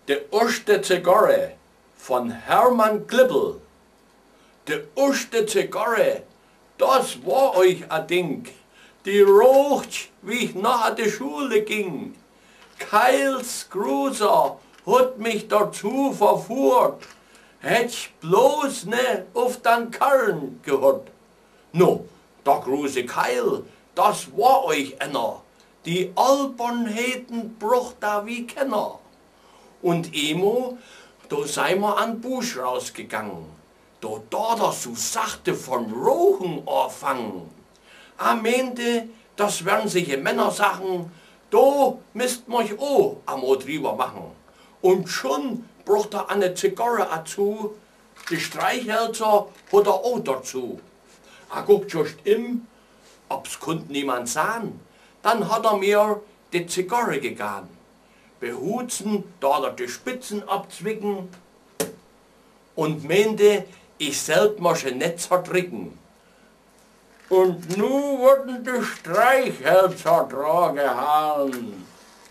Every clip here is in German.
De erste Zigarre von Hermann Klippel. De erste Zigarre, das war euch a Ding. Die rocht, wie ich nach der Schule ging. Keils Gruser hat mich dazu verführt. Hätt ich bloß ne auf den Karren gehört. No, der große Keil, das war euch einer. Die Albernheiten brucht da wie Kenner. Und emo, da sei wir an Busch rausgegangen. Da das so sachte von Rochen anfangen. Am Ende, das werden sich Männersachen, da müsst euch auch einmal drüber machen. Und schon braucht er eine Zigarre dazu, die Streichhölzer hat er auch dazu. Er guckt just ob's konnte niemand sagen. Dann hat er mir die Zigarre gegeben. Behutzen, da er die Spitzen abzwicken und meinte, ich selb mir schon nicht zerdrücken. Und nu wurden die Streichhölzer dran gehauen.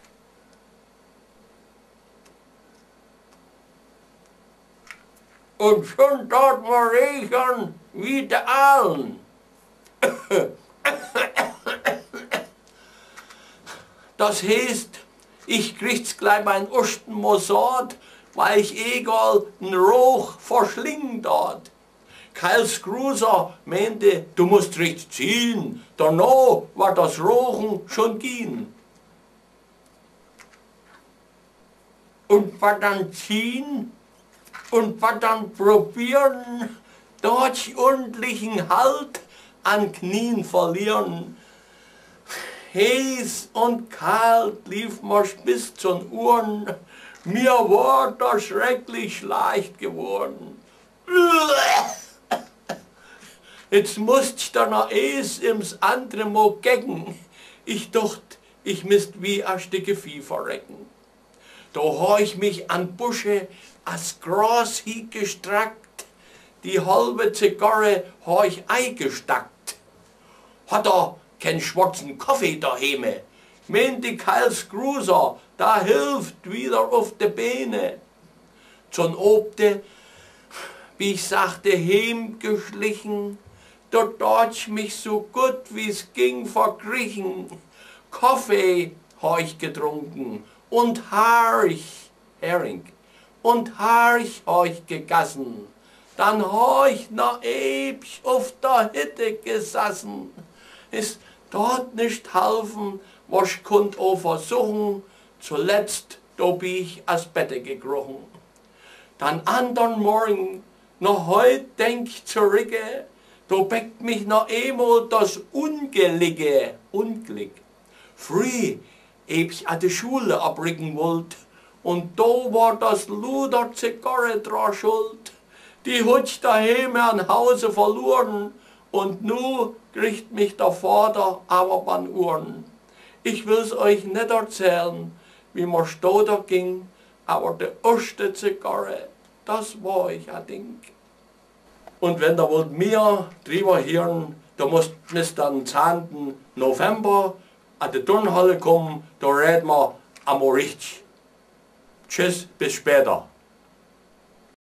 Und schon dort wir riechen wie die Ahlen. Das heißt, ich krieg's gleich mein ersten Mossad, weil ich egal n Rauch verschlingen dort. Keils Gruser meinte, du musst recht ziehen, danach war das Rauchen schon gehen. Und was dann ziehen und was dann probieren, dort ordentlichen Halt an Knien verlieren. Heiß und kalt lief mir's bis zu den Ohren, mir war das schrecklich leicht geworden. Jetzt musst ich da noch eins ins andere Mal gegen. Ich dacht, ich müsst wie ein Stücke Vieh verrecken. Da hab ich mich an Busche als Gras hingestreckt, die halbe Zigarre hab ich eingestackt. Hat er keinen schwarzen Kaffee daheim, meinte Keils Gruser, da hilft wieder auf die Beine. Zum Obte, wie ich sagte, heimgeschlichen, da tat ich mich so gut wie's ging verkriechen. Kaffee hab ich getrunken und Hering und Harch hab ich gegessen. Dann hab ich noch ewig auf der Hütte gesessen. Ist dort nicht helfen, was ich konnt auch versuchen. Zuletzt, da bin ich ans Bette gekrochen. Dann andern Morgen, noch heut denk ich zurück, da beckt mich noch einmal das Unglück. Früh, ich an die Schule abrücken wollt, und da war das Luder Zigarre dran schuld. Die hat ich daheim an Hause verloren, und nu kriegt mich der Vater aber beim Ohren. Ich will's euch nicht erzählen, wie mir da ging, aber die erste Zigarre, das war ich ein Ding. Und wenn ihr wollt mehr drüber hören, da müsst am 10. November an die Turnhalle kommen, da reden wir einmal richtig. Tschüss, bis später.